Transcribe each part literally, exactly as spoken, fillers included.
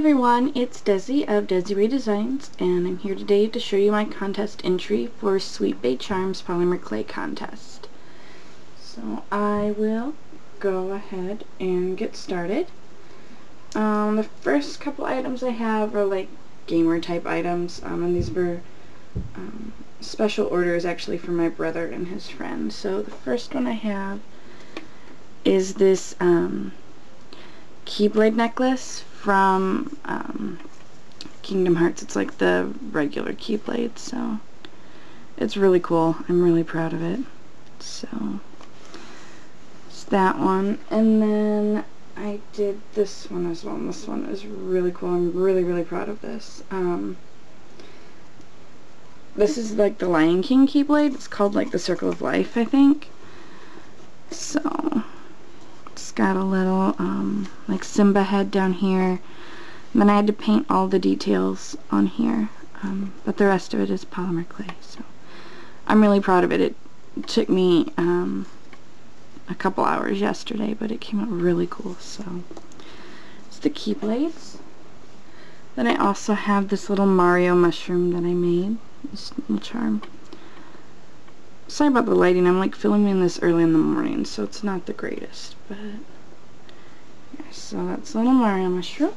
everyone, it's Desi of Desi Rae Designs, and I'm here today to show you my contest entry for SweetBayCharms Polymer Clay Contest. So I will go ahead and get started. Um, the first couple items I have are like gamer type items, um, and these were um, special orders actually for my brother and his friend. So the first one I have is this um, Keyblade necklace from um, Kingdom Hearts. It's like the regular Keyblade, so it's really cool. I'm really proud of it. So it's that one, and then I did this one as well, and this one is really cool. I'm really really proud of this. Um, this is like the Lion King Keyblade. It's called like the Circle of Life, I think. So it's got a little um, like Simba head down here, and then I had to paint all the details on here, um, but the rest of it is polymer clay, so I'm really proud of it. It took me um, a couple hours yesterday, but it came out really cool. So it's the Keyblades. Then I also have this little Mario mushroom that I made, this little charm. Sorry about the lighting, I'm like filming this early in the morning, so it's not the greatest, but yeah, so that's little Mario mushroom.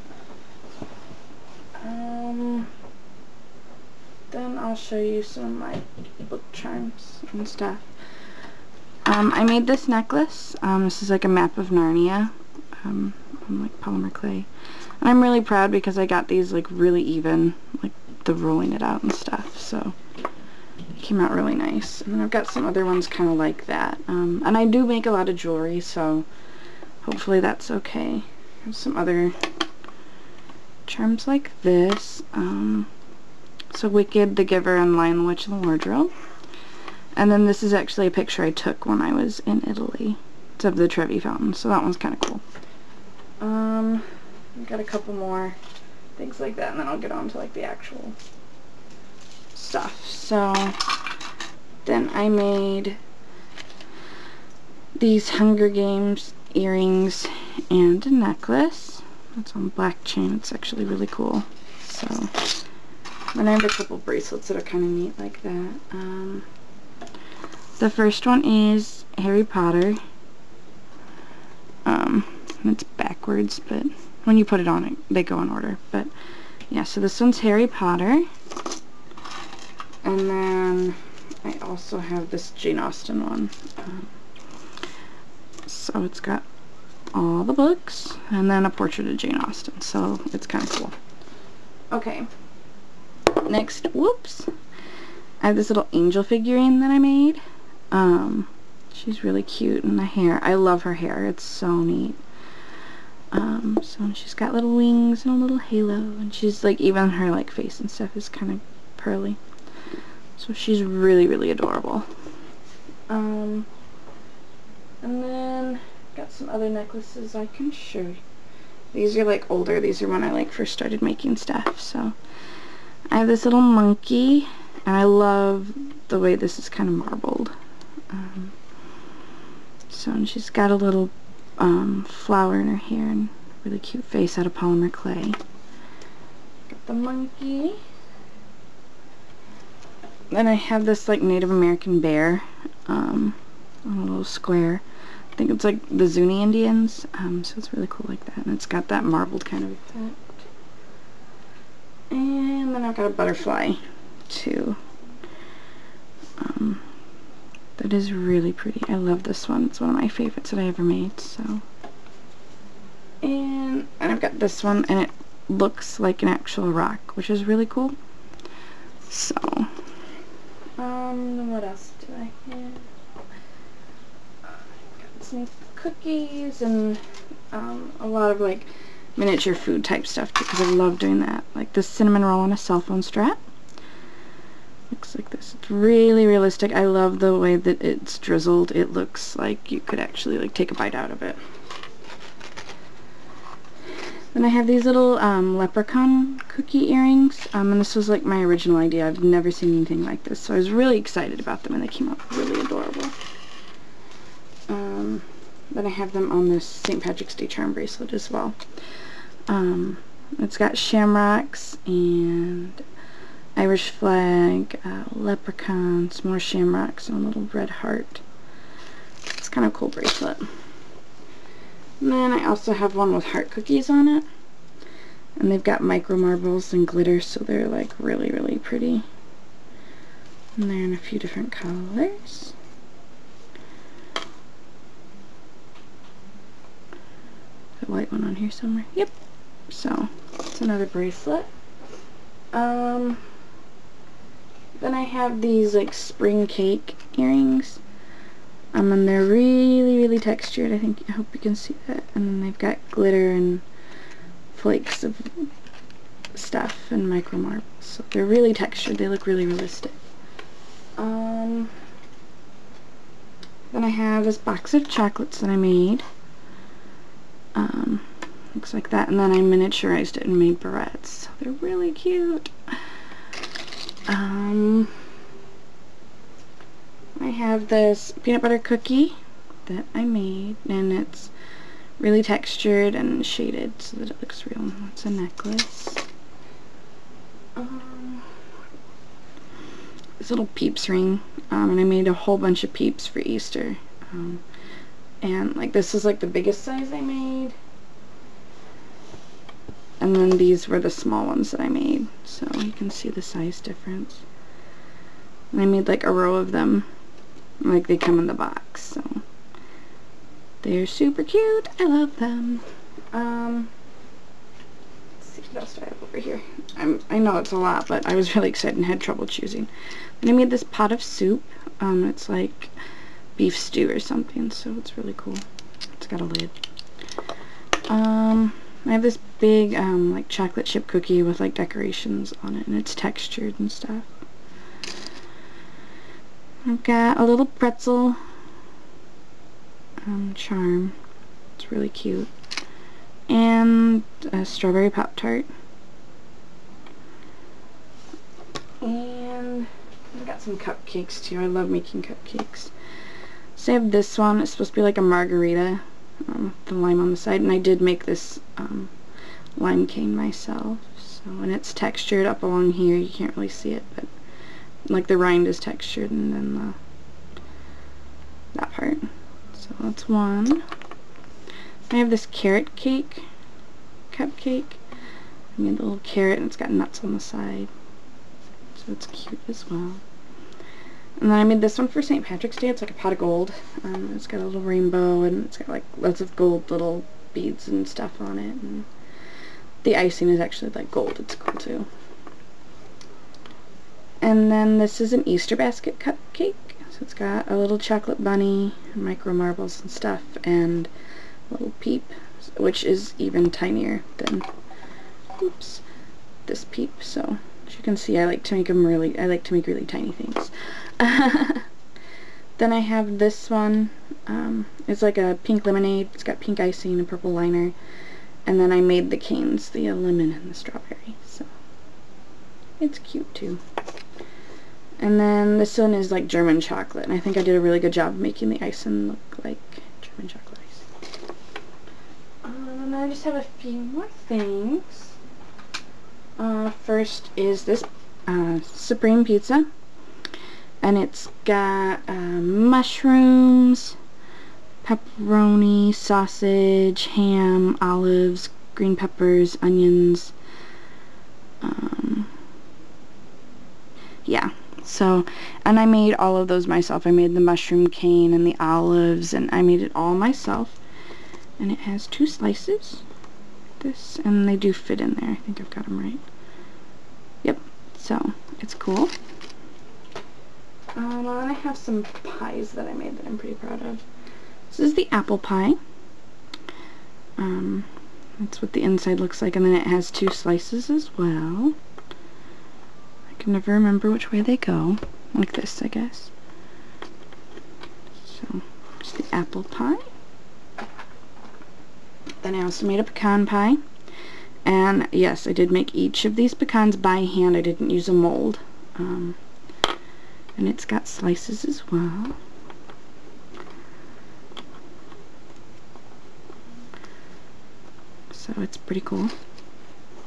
Um, then I'll show you some of my book charms and stuff. Um, I made this necklace. Um, this is like a map of Narnia, um, on like polymer clay, and I'm really proud because I got these like really even, like the rolling it out and stuff, so came out really nice. And then I've got some other ones kind of like that, um, and I do make a lot of jewelry, so hopefully that's okay. I have some other charms like this, um, so Wicked, the Giver, and Lion, the Witch, and the Wardrobe. And then this is actually a picture I took when I was in Italy. It's of the Trevi Fountain, so that one's kind of cool. Um, I've got a couple more things like that, and then I'll get on to like the actual stuff. So then I made these Hunger Games earrings and a necklace. It's on black chain. It's actually really cool. So then I have a couple bracelets that are kind of neat like that. Um, the first one is Harry Potter. Um, and it's backwards, but when you put it on, it, they go in order. But yeah, so this one's Harry Potter. And then I also have this Jane Austen one. Um, so it's got all the books and then a portrait of Jane Austen, so it's kind of cool. Okay, next, whoops, I have this little angel figurine that I made. Um, she's really cute, and the hair, I love her hair, it's so neat. Um, so she's got little wings and a little halo, and she's like, even her like face and stuff is kind of pearly. So she's really, really adorable. Um, and then got some other necklaces I can show you. These are like older. These are when I like first started making stuff. So I have this little monkey, and I love the way this is kind of marbled. Um, so and she's got a little um, flower in her hair and really cute face out of polymer clay. Got the monkey. Then I have this like Native American bear, um, on a little square. I think it's like the Zuni Indians, um, so it's really cool like that, and it's got that marbled kind of effect. And then I've got a butterfly too. Um, that is really pretty. I love this one. It's one of my favorites that I ever made. So, and and I've got this one, and it looks like an actual rock, which is really cool. So. Um, what else do I have? Uh, got some cookies and um, a lot of like miniature food type stuff too, because I love doing that. Like this cinnamon roll on a cell phone strap. Looks like this. It's really realistic. I love the way that it's drizzled. It looks like you could actually like take a bite out of it. Then I have these little um, leprechaun cookie earrings, um, and this was like my original idea. I've never seen anything like this, so I was really excited about them, and they came out really adorable. Um, then I have them on this Saint Patrick's Day charm bracelet as well. Um, It's got shamrocks and Irish flag, uh, leprechauns, more shamrocks, and a little red heart. It's kind of a cool bracelet. And then I also have one with heart cookies on it. And they've got micro marbles and glitter, so they're like really, really pretty. And they're in a few different colors. A white one on here somewhere. Yep. So, it's another bracelet. Um, then I have these like spring cake earrings. Um, and they're really, really textured. I think, I hope you can see that. And then they've got glitter and flakes of stuff and micro marbles. So they're really textured. They look really realistic. Um, then I have this box of chocolates that I made. Um, looks like that. And then I miniaturized it and made barrettes. So they're really cute. Um, I have this peanut butter cookie that I made, and it's really textured and shaded so that it looks real. It's a necklace. Um, this little peeps ring, um, and I made a whole bunch of peeps for Easter. Um, and like this is like the biggest size I made. And then these were the small ones that I made, so you can see the size difference. And I made like a row of them, like they come in the box, so they're super cute. I love them. Um, let's see what else do I have over here. I'm, I know it's a lot, but I was really excited and had trouble choosing. And I made this pot of soup. Um, it's like beef stew or something, so it's really cool. It's got a lid. Um, I have this big um, like chocolate chip cookie with like decorations on it, and it's textured and stuff. I've got a little pretzel um, charm. It's really cute. And a strawberry Pop-Tart. And I've got some cupcakes too. I love making cupcakes. So I have this one. It's supposed to be like a margarita um, with the lime on the side. And I did make this um, lime cane myself. So, and it's textured up along here. You can't really see it, but like the rind is textured, and then the that part. So that's one. I have this carrot cake cupcake. I made a little carrot, and it's got nuts on the side, so it's cute as well. And then I made this one for Saint Patrick's Day. It's like a pot of gold. Um, it's got a little rainbow, and it's got like lots of gold little beads and stuff on it. And the icing is actually like gold. It's cool too. And then this is an Easter basket cupcake. So it's got a little chocolate bunny, micro marbles and stuff, and a little peep, which is even tinier than, oops, this peep. So as you can see, I like to make them really, I like to make really tiny things. Then I have this one. Um, it's like a pink lemonade. It's got pink icing and a purple liner. And then I made the canes, the lemon and the strawberry. So it's cute too. And then this one is like German chocolate, and I think I did a really good job making the icing look like German chocolate icing. Um, and then I just have a few more things. Uh, first is this uh, Supreme pizza, and it's got uh, mushrooms, pepperoni, sausage, ham, olives, green peppers, onions. Um, yeah. So, and I made all of those myself. I made the mushroom cane and the olives, and I made it all myself. And it has two slices, this, and they do fit in there. I think I've got them right. Yep, so it's cool. Um, and then I have some pies that I made that I'm pretty proud of. This is the apple pie. Um, that's what the inside looks like, and then it has two slices as well. I can never remember which way they go. Like this, I guess. So, it's the apple pie. Then I also made a pecan pie. And yes, I did make each of these pecans by hand. I didn't use a mold. Um, and it's got slices as well. So it's pretty cool.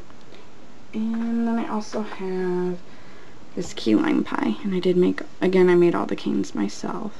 And then I also have this key lime pie, and I did make, again, I made all the canes myself.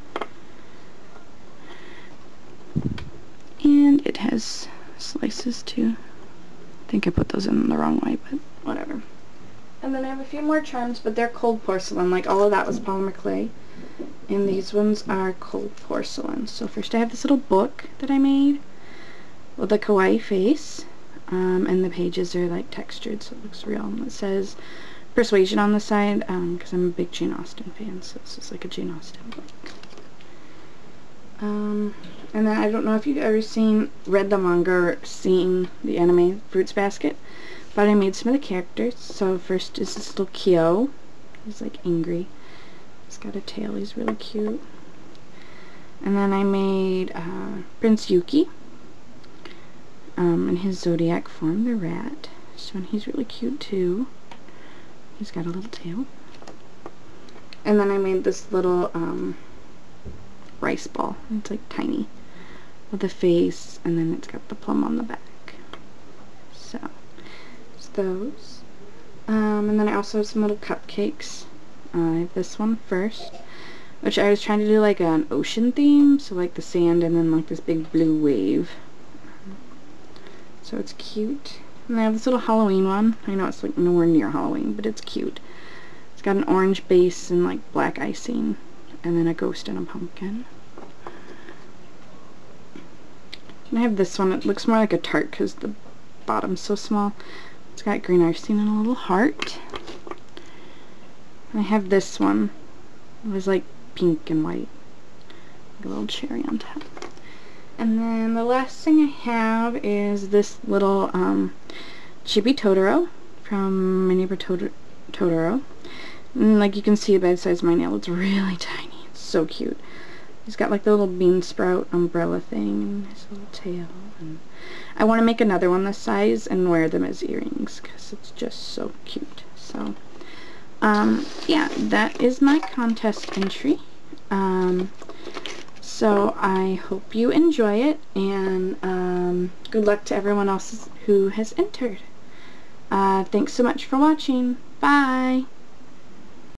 And it has slices too. I think I put those in the wrong way, but whatever. And then I have a few more charms, but they're cold porcelain. Like, all of that was polymer clay. And these ones are cold porcelain. So first I have this little book that I made with a kawaii face. Um, and the pages are like textured, so it looks real. And it says Persuasion on the side, because um, I'm a big Jane Austen fan, so this is like a Jane Austen book. Um, and then I don't know if you've ever seen, read the manga or seen the anime Fruits Basket, but I made some of the characters. So first is this little Kyo. He's like angry. He's got a tail. He's really cute. And then I made uh, Prince Yuki um, in his zodiac form, the rat. So and he's really cute too. He's got a little tail. And then I made this little um, rice ball. It's like tiny with a face, and then it's got the plum on the back. So it's those. Um, and then I also have some little cupcakes. Uh, I have this one first, which I was trying to do like an ocean theme, so like the sand and then like this big blue wave. So it's cute. And I have this little Halloween one. I know it's like nowhere near Halloween, but it's cute. It's got an orange base and like black icing, and then a ghost and a pumpkin. And I have this one. It looks more like a tart because the bottom's so small. It's got green icing and a little heart. And I have this one. It was like pink and white. Like a little cherry on top. And then the last thing I have is this little um, Chibi Totoro from My Neighbor Totoro. Totoro. And like you can see by the size of my nail, it's really tiny. It's so cute. He's got like the little bean sprout umbrella thing and his little tail. And I want to make another one this size and wear them as earrings because it's just so cute. So, um, yeah, that is my contest entry. Um, so I hope you enjoy it, and um, good luck to everyone else who has entered. Uh, thanks so much for watching. Bye!